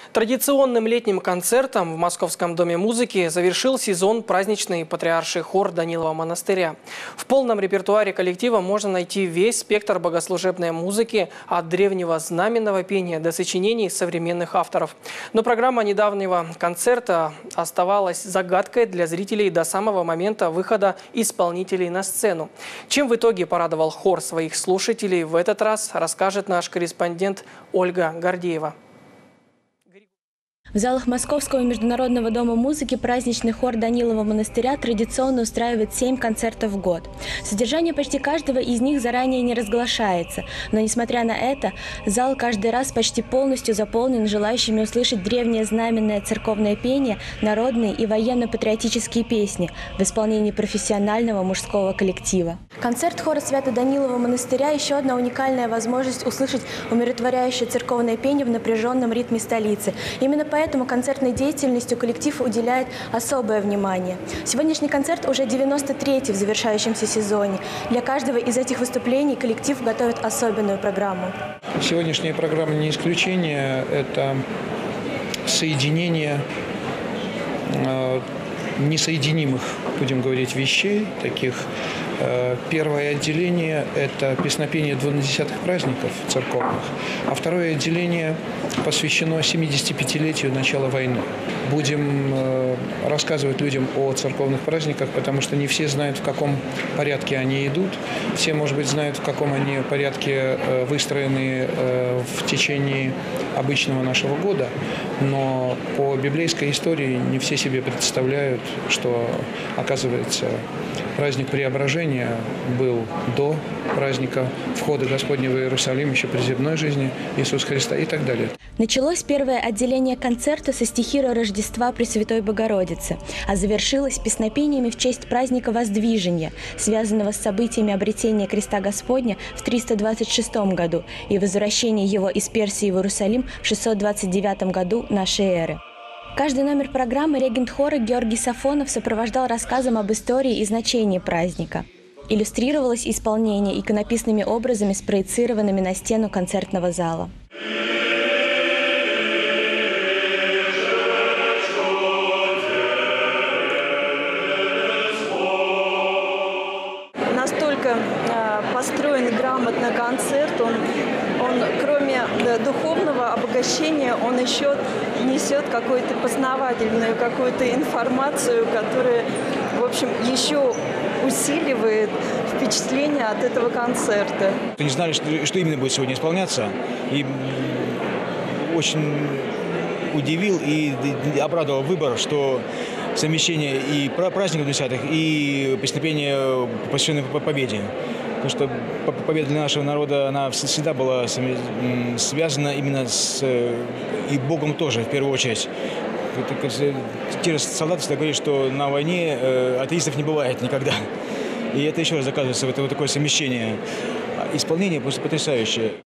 Традиционным летним концертом в Московском доме музыки завершил сезон праздничный патриарший хор Данилова монастыря. В полном репертуаре коллектива можно найти весь спектр богослужебной музыки от древнего знаменного пения до сочинений современных авторов. Но программа недавнего концерта оставалась загадкой для зрителей до самого момента выхода исполнителей на сцену. Чем в итоге порадовал хор своих слушателей в этот раз, расскажет наш корреспондент Ольга Гордеева. В залах Московского международного дома музыки праздничный хор Данилова монастыря традиционно устраивает 7 концертов в год. Содержание почти каждого из них заранее не разглашается, но, несмотря на это, зал каждый раз почти полностью заполнен желающими услышать древнее знаменное церковное пение, народные и военно-патриотические песни в исполнении профессионального мужского коллектива. Концерт хора Свято-Данилова монастыря – еще одна уникальная возможность услышать умиротворяющее церковное пение в напряженном ритме столицы. Именно поэтому концертной деятельностью коллектив уделяет особое внимание. Сегодняшний концерт уже 93-й в завершающемся сезоне. Для каждого из этих выступлений коллектив готовит особенную программу. Сегодняшняя программа не исключение. Это соединение несоединимых, будем говорить, вещей, таких. Первое отделение – это песнопение 12-х праздников церковных, а второе отделение посвящено 75-летию начала войны. Будем рассказывать людям о церковных праздниках, потому что не все знают, в каком порядке они идут. Все, может быть, знают, в каком они порядке выстроены в течение обычного нашего года, но по библейской истории не все себе представляют, что, оказывается, праздник Преображения был до праздника входа Господня в Иерусалим, еще при земной жизни Иисуса Христа и так далее. Началось первое отделение концерта со стихира Рождества Пресвятой Богородицы, а завершилось песнопениями в честь праздника Воздвижения, связанного с событиями обретения креста Господня в 326 году и возвращения его из Персии в Иерусалим в 629 году нашей эры. Каждый номер программы регент хора Георгий Сафонов сопровождал рассказом об истории и значении праздника. Иллюстрировалось исполнение иконописными образами, спроецированными на стену концертного зала. Настолько построен грамотно концерт, он кроме духовного обогащения, он еще несет какую-то познавательную, какую-то информацию, которая, в общем, еще усиливает впечатление от этого концерта. Не знали, что именно будет сегодня исполняться, и очень удивил и обрадовал выбор, что совмещение и праздников 10-х, и песнопение, посвященное победе. Потому что победа для нашего народа, она всегда была связана именно с и Богом тоже, в первую очередь. Те солдаты всегда говорят, что на войне атеистов не бывает никогда. И это еще раз доказывается, вот такое совмещение. Исполнение просто потрясающее.